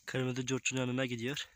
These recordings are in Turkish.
Kırmızı curcun yanına gidiyor.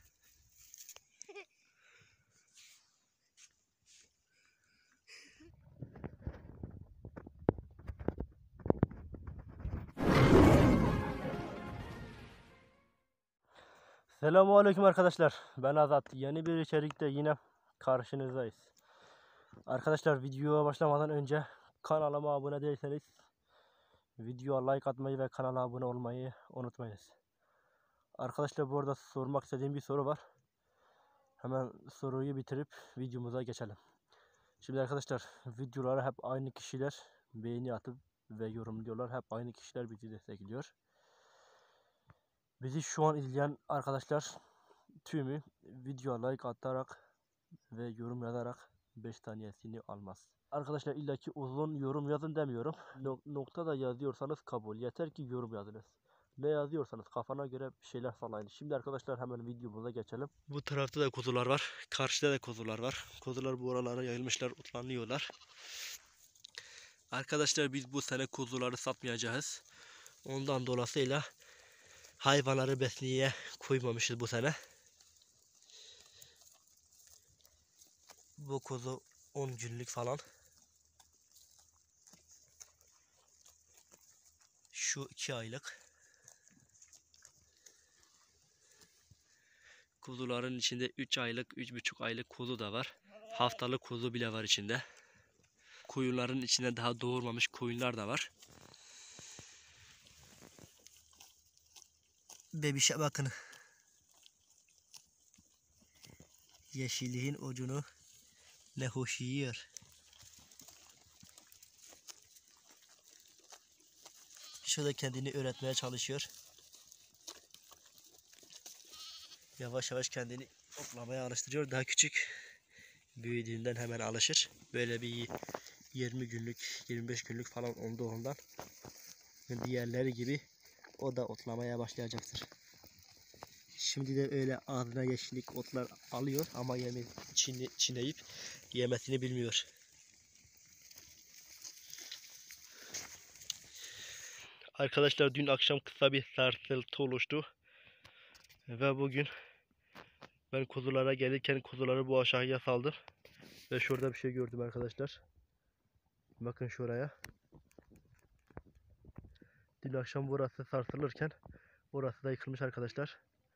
Selamünaleyküm arkadaşlar. Ben Azat. Yeni bir içerikte yine karşınızdayız. Arkadaşlar videoya başlamadan önce kanalıma abone değilseniz videoya like atmayı ve kanala abone olmayı unutmayınız. Arkadaşlar bu arada sormak istediğim bir soru var. Hemen soruyu bitirip videomuza geçelim. Şimdi arkadaşlar videoları hep aynı kişiler beğeni atıp ve yorumluyorlar. Hep aynı kişiler bizi destekliyor. Bizi şu an izleyen arkadaşlar tümü video like atarak ve yorum yazarak 5 tanesini almaz. Arkadaşlar illaki uzun yorum yazın demiyorum. Nokta da yazıyorsanız kabul. Yeter ki yorum yazınız. Ne yazıyorsanız kafana göre bir şeyler sallayın. Şimdi arkadaşlar hemen videomuza geçelim. Bu tarafta da kuzular var. Karşıda da kuzular var. Kuzular bu aralara yayılmışlar, otlanıyorlar. Arkadaşlar biz bu sene kuzuları satmayacağız. Ondan dolayısıyla hayvanları beslemeye koymamışız bu sene. Bu kuzu 10 günlük falan. Şu 2 aylık. Kuzuların içinde 3 aylık, 3,5 aylık kuzu da var. Haftalık kuzu bile var içinde. Koyunların içinde daha doğurmamış koyunlar da var. Bebişe bakın. Yeşilliğin ucunu ne hoş yiyor. Şurada kendini öğretmeye çalışıyor. Yavaş yavaş kendini otlamaya alıştırıyor. Daha küçük. Büyüdüğünden hemen alışır. Böyle bir 20 günlük, 25 günlük falan oldu ondan. Diğerleri gibi o da otlamaya başlayacaktır. Şimdi de öyle ağzına yeşillik otlar alıyor ama çiğneyip yemesini bilmiyor. Arkadaşlar dün akşam kısa bir sarsıntı oluştu. Ve bugün ben kuzulara gelirken kuzuları bu aşağıya saldım. Ve şurada bir şey gördüm arkadaşlar. Bakın şuraya. Dün akşam burası sarsılırken burası da yıkılmış arkadaşlar.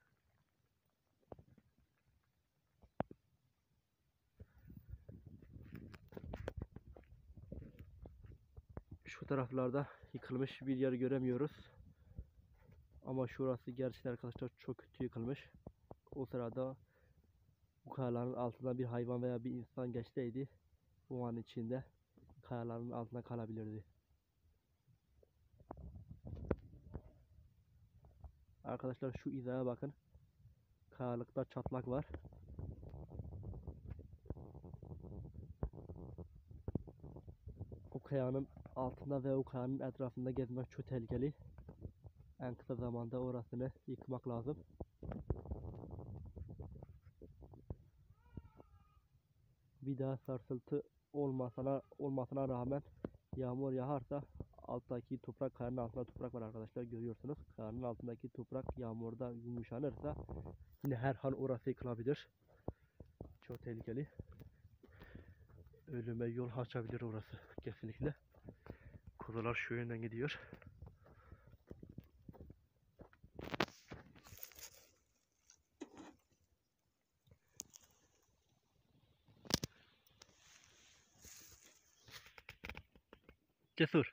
Şu taraflarda yıkılmış bir yer göremiyoruz. Ama şurası gerçekten arkadaşlar çok kötü yıkılmış. O sırada bu kayaların altında bir hayvan veya bir insan geçseydi bu an içinde kayaların altına kalabilirdi. Arkadaşlar şu izaya bakın. Kayalıkta çatlak var. O kayanın altında ve o kayanın etrafında gezmek çok tehlikeli. En kısa zamanda orasını yıkmak lazım. Bir daha sarsıntı olmasına rağmen yağmur yağarsa alttaki toprak, kayanın altında toprak var arkadaşlar, görüyorsunuz. Kayanın altındaki toprak yağmurda yumuşanırsa yine her an orası yıkılabilir. Çok tehlikeli. Ölüme yol açabilir orası kesinlikle. Kuzular şu yönden gidiyor. Cesur.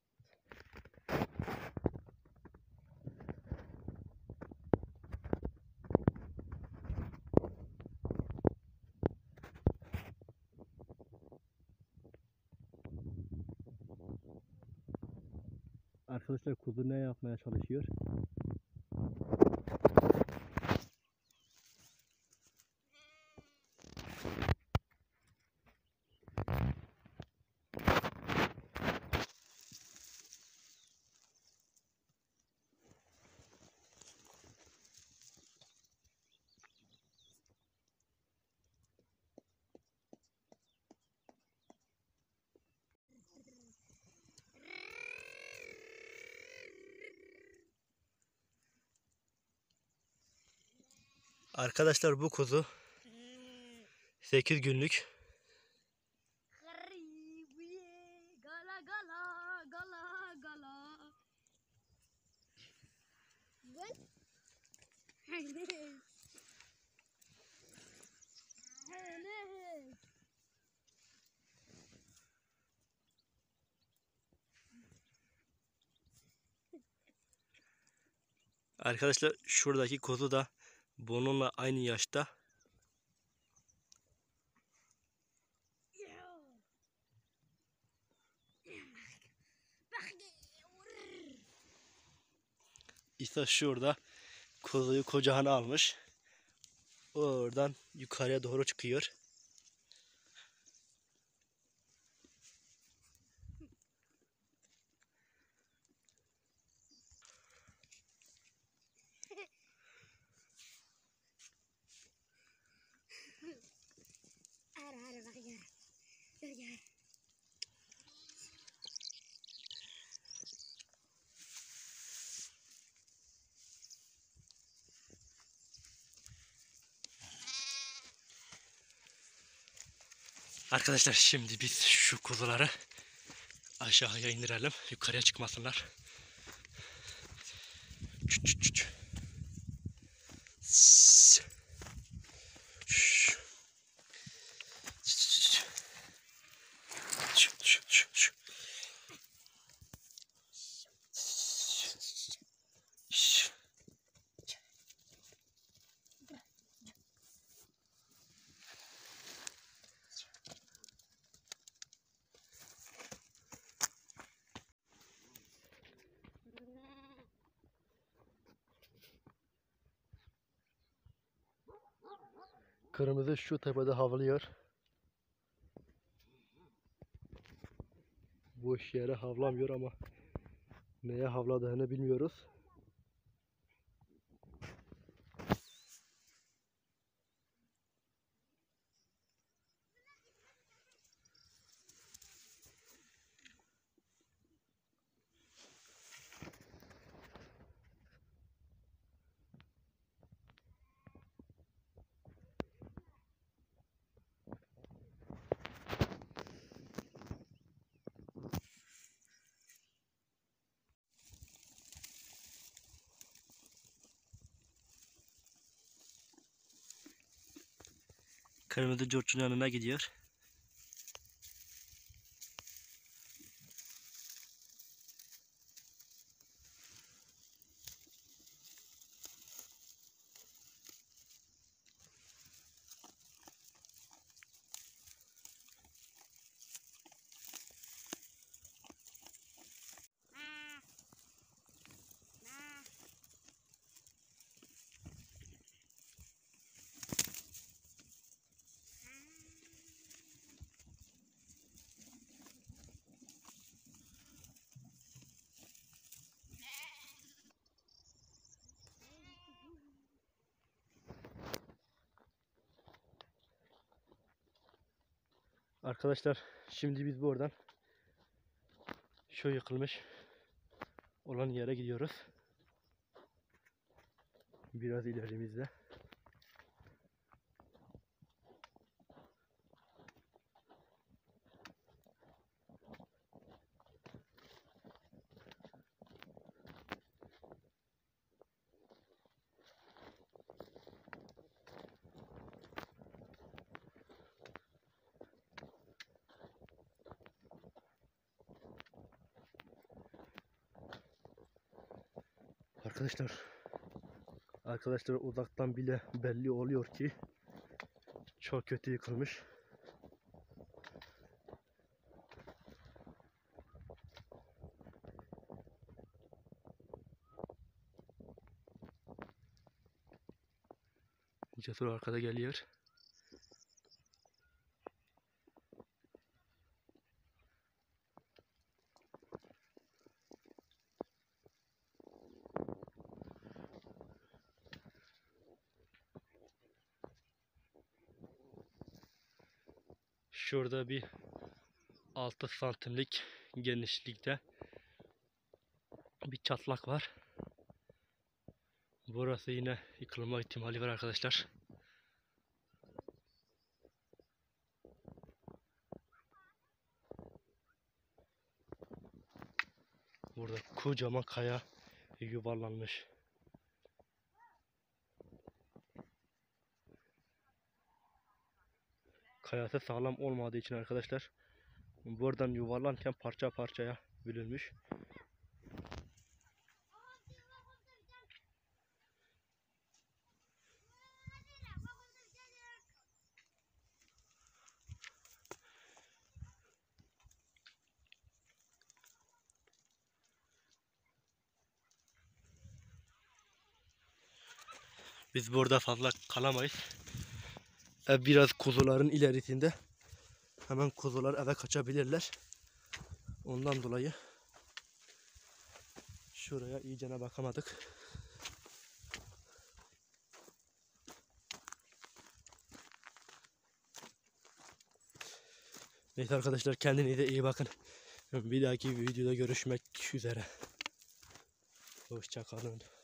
Arkadaşlar kuzu ne yapmaya çalışıyor? Arkadaşlar bu kuzu 8 günlük. Arkadaşlar şuradaki kuzu da bununla aynı yaşta. İşte şurada kuzuyu kucağına almış. Oradan yukarıya doğru çıkıyor. Arkadaşlar şimdi biz şu kuzuları aşağıya indirelim. Yukarıya çıkmasınlar. Çüt çüt çüt. Sss. Şş. Şş. Şş, şş, şş, şş. Şş. Kırmızı şu tepede havlıyor. Boş yere havlamıyor ama neye havladığını bilmiyoruz. Kırmızı curcun yanına gidiyor. Arkadaşlar şimdi biz buradan şu yıkılmış olan yere gidiyoruz. Biraz ilerimizde. Arkadaşlar uzaktan bile belli oluyor ki çok kötü yıkılmış. Cesur arkada geliyor. Şurada bir 6 santimlik genişlikte bir çatlak var. Burası yine yıkılma ihtimali var arkadaşlar. Burada kocaman kaya yuvarlanmış. Kayası sağlam olmadığı için arkadaşlar buradan yuvarlanırken parça parçaya bölünmüş. Biz burada fazla kalamayız. Ev biraz kuzuların ilerisinde. Hemen kuzular eve kaçabilirler. Ondan dolayı şuraya iyicene bakamadık. Neyse arkadaşlar, kendinize iyi bakın. Bir dahaki videoda görüşmek üzere. Hoşça kalın.